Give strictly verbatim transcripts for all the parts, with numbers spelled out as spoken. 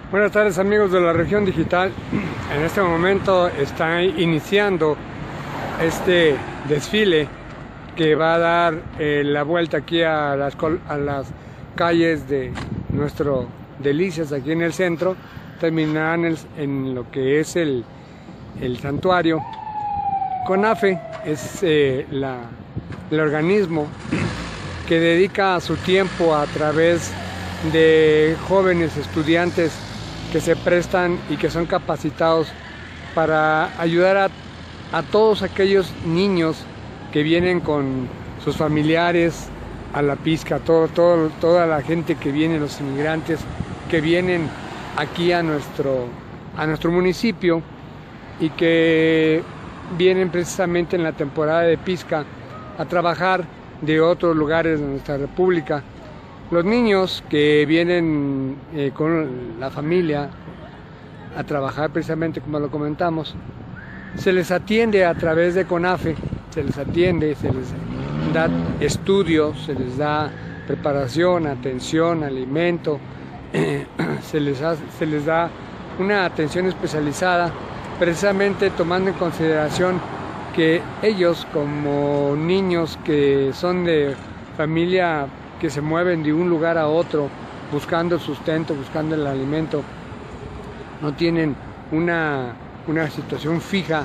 Buenas tardes, amigos de la región digital. En este momento está iniciando este desfile que va a dar eh, la vuelta aquí a las, a las calles de nuestro Delicias, aquí en el centro. Terminarán en, en lo que es el, el santuario. CONAFE es eh, la, el organismo que dedica su tiempo a través de jóvenes estudiantes que se prestan y que son capacitados para ayudar a, a todos aquellos niños que vienen con sus familiares a la pizca, todo, todo, toda la gente que viene, los inmigrantes que vienen aquí a nuestro, a nuestro municipio y que vienen precisamente en la temporada de pizca a trabajar de otros lugares de nuestra república. Los niños que vienen eh, con la familia a trabajar, precisamente como lo comentamos, se les atiende a través de CONAFE, se les atiende, se les da estudios, se les da preparación, atención, alimento, eh, se, les ha, se les da una atención especializada, precisamente tomando en consideración que ellos, como niños que son de familia que se mueven de un lugar a otro buscando el sustento, buscando el alimento, no tienen una, una situación fija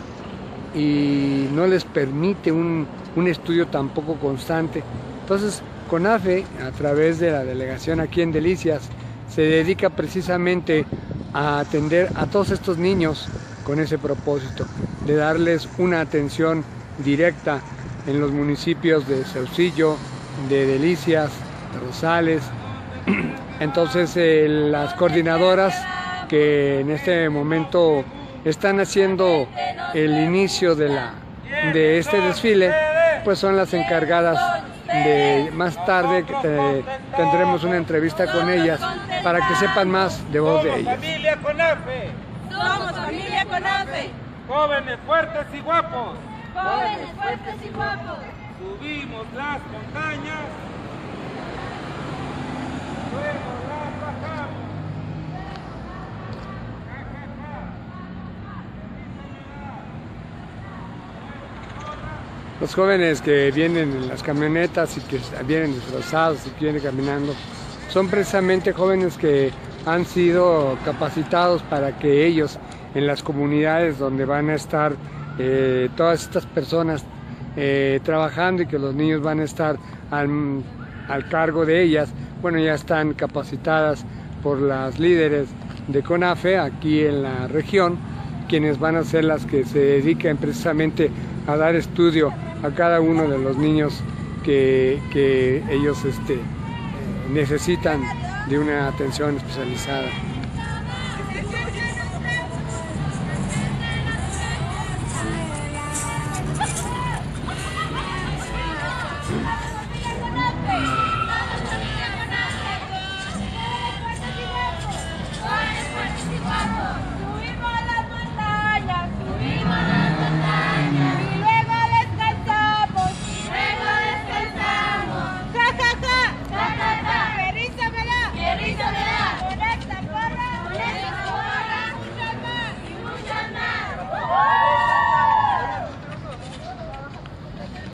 y no les permite un, un estudio tampoco constante. Entonces CONAFE, a través de la delegación aquí en Delicias, se dedica precisamente a atender a todos estos niños con ese propósito de darles una atención directa en los municipios de Saucillo, de Delicias, de Rosales. Entonces eh, las coordinadoras que en este momento están haciendo el inicio de, la, de este desfile, pues son las encargadas de más tarde que te, tendremos una entrevista con ellas para que sepan más de voz de ellas. Familia CONAFE. Somos familia CONAFE. Jóvenes fuertes y guapos. Jóvenes fuertes y guapos. Subimos las montañas. Luego las bajamos. Los jóvenes que vienen en las camionetas y que vienen disfrazados y que vienen caminando, son precisamente jóvenes que han sido capacitados para que ellos, en las comunidades donde van a estar eh, todas estas personas eh, trabajando y que los niños van a estar al, al cargo de ellas, bueno, ya están capacitadas por las líderes de CONAFE aquí en la región, quienes van a ser las que se dediquen precisamente a dar estudio a cada uno de los niños que, que ellos este, necesitan de una atención especializada.